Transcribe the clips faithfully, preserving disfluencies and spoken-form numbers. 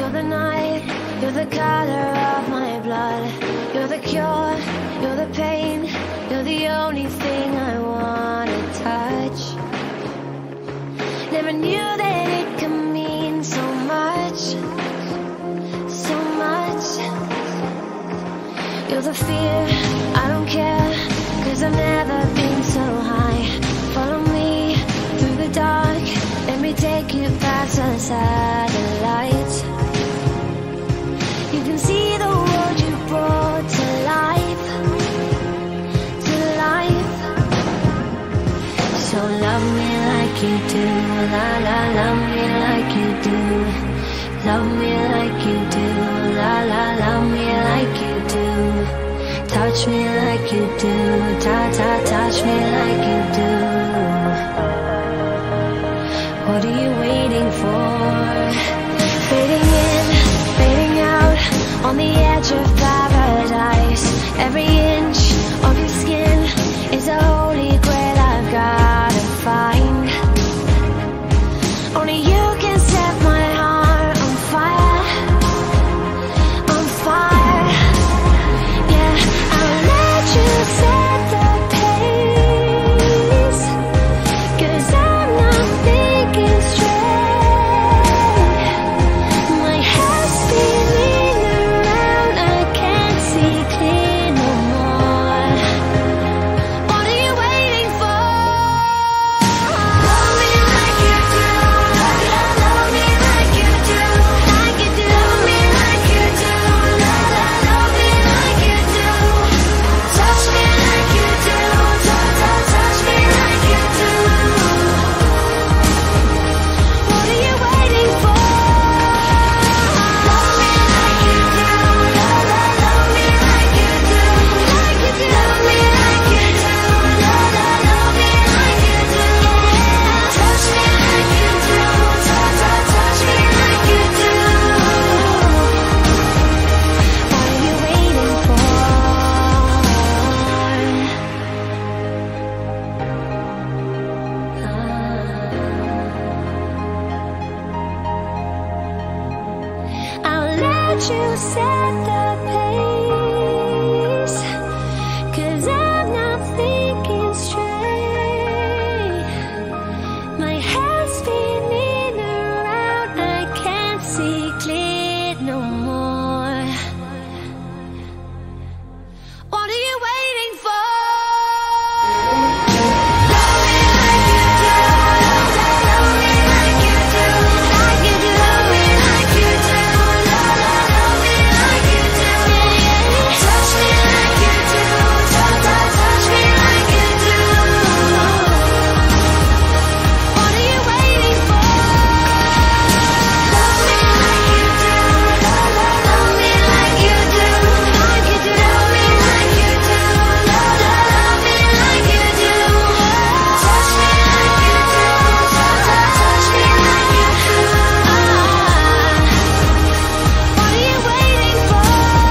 You're the night, you're the color of my blood. You're the cure, you're the pain. You're the only thing I wanna touch. Never knew that it could mean so much, so much. You're the fear, I don't care, 'cause I've never been so high. Follow me through the dark, let me take you past the satellites. You can see the world you brought to life, to life. So love me like you do, la la, love me like you do. Love me like you do, la la, love me like you do. Touch me like you do, ta ta, touch me like you do. What are you waiting for? Fading in, fading out, on the edge of paradise. Every inch of your skin is a holy grail I've gotta find. Only you can set my heart on fire, on fire. Yeah, I'll let you set the pace, 'cause I'm not thinking straight. My head's spinning around, I can't see clear no more. What are you waiting for? Love me like you do, love, love, love me like you do, like you do. Love me like you do, love, love, love me like you do. Touch me like you do, touch, touch, touch me like you do. What are you waiting for? Love me like you do, love, love, love me like you do, like you do. Love me like you do, love, love, love me like you do. Touch me like you do, touch, touch, touch me like you do. What are you waiting for? I'll let you set the pace, 'cause I'm not thinking straight. My head's spinning around, I can't see clear no more. What are you waiting for? Love me like you do, love, love, love me like you do, like you do. Love me like you do, love, love, love me like you do. Touch me like you do, touch, touch, touch me like you do. What are you waiting for? Love me like you do, love, love, love me like you do, like you do. Love me like you do, love, love, love me like you do. Touch me like you do, touch, touch, touch me like you do. What are you waiting for?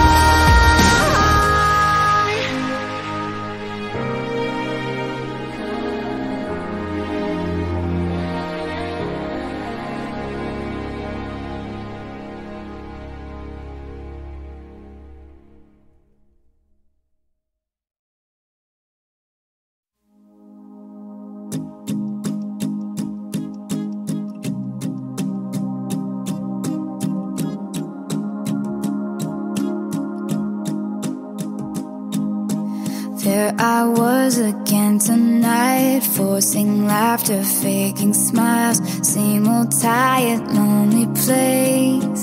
There I was again tonight, forcing laughter, faking smiles. Same old tired, lonely place.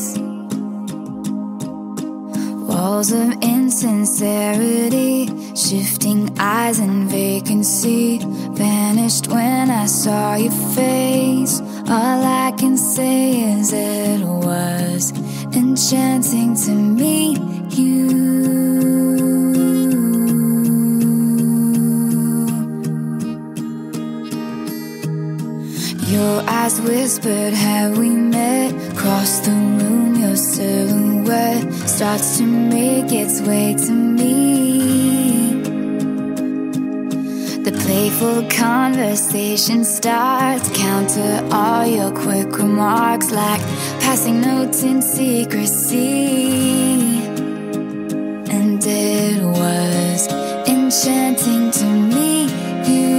Walls of insincerity, shifting eyes and vacancy. Vanished when I saw your face. All I can say is it was enchanting to meet you. Your eyes whispered, have we met? Across the room, your silhouette starts to make its way to me. The place playful conversation starts. Counter all your quick remarks like passing notes in secrecy. And it was enchanting to meet you.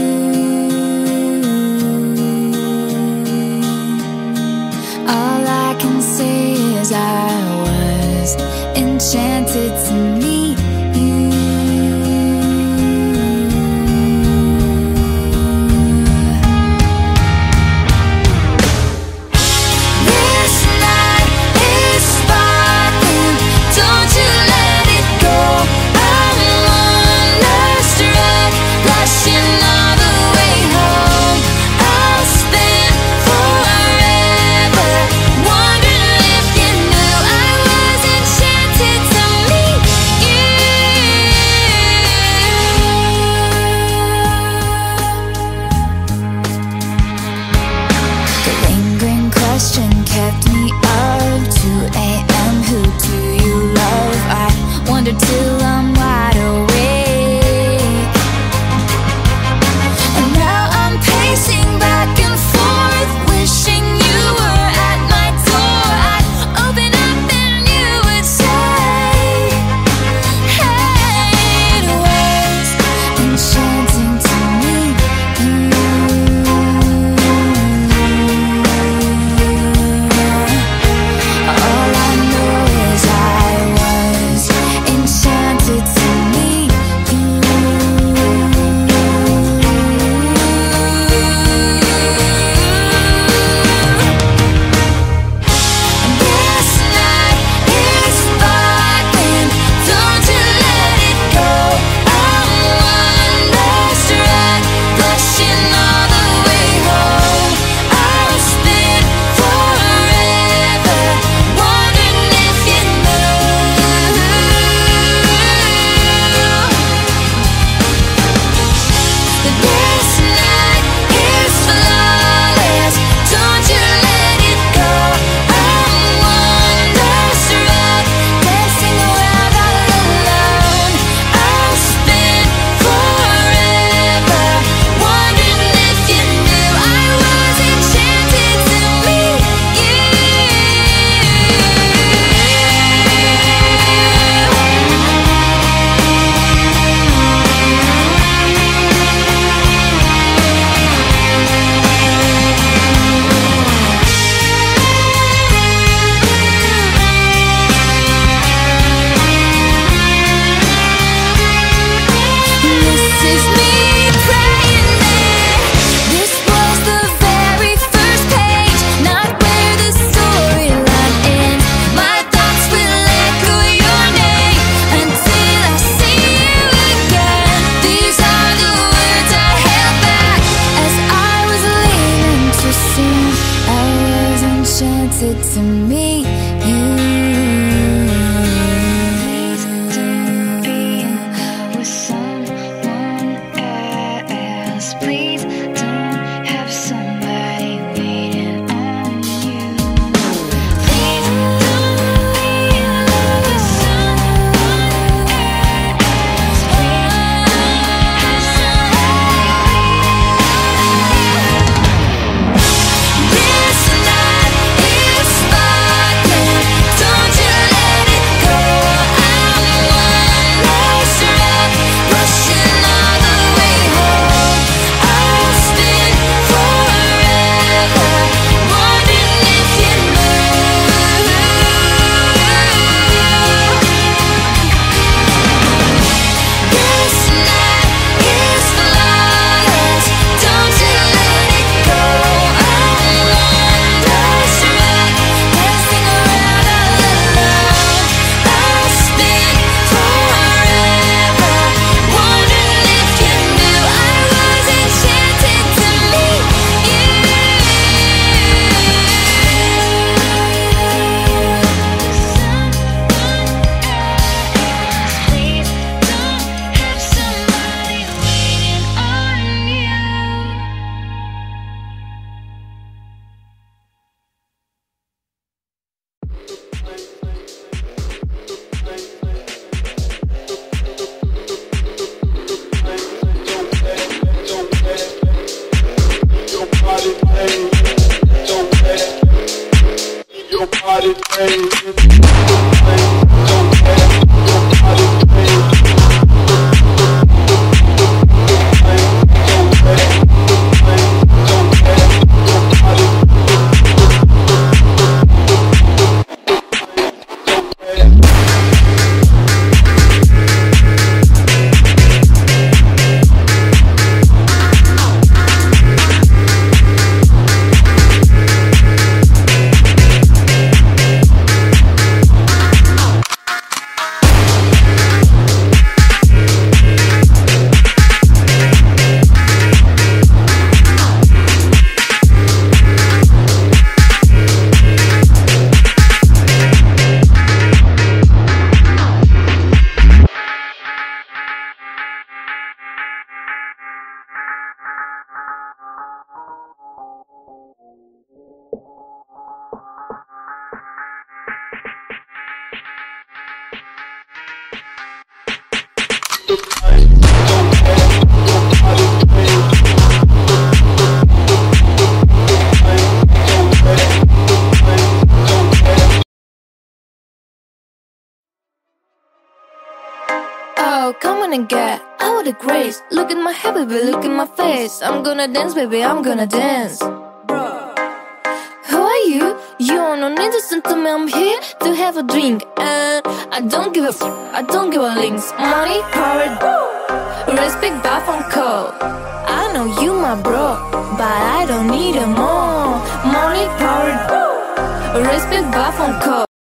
All I can say is I was enchanted to meet you. This night is sparkling, don't you let it go. I'm wonderstruck, blushing all the way home. I'll spend forever wondering if you knew I was enchanted to meet you. The lingering question kept me up. two a m Who do you love? I wonder till I'm wide awake. And now I'm pacing back and forth, wishing you were at my door. I'd open up and you would say, hey, it was enchanting to meet you. All I know is I was enchanted to meet you. This night is sparkling, don't you let it go. I'm wonderstruck, blushing all the way home. I'll spend forever wondering if you knew. This night is flawless, don't you let it go. I'm wonderstruck, dancing around all alone. I'll spend forever wondering if you knew I was enchanted to meet you. This is me praying that this was the very first page, not where the storyline ends. My thoughts will echo your name until I see you again. These are the words I held back as I was leaving too soon. I was enchanted to meet you. Please don't be with someone else. Please don't have somebody waiting on you. Please don't be in love with someone else. Please don't have somebody waiting. This night is sparkling, don't you let it go. I'm wonderstruck, rushing all the way home. I'll Oh, come on and get out of the grace. Look at my hair, baby, look at my face. I'm gonna dance, baby, I'm gonna dance. Who are you? You don't need to listen to me, I'm here to have a drink. And I don't give a f, I don't give a links. Money, power, respect, bath and call. I know you my bro, but I don't need it more. Money, power, respect, bath and call.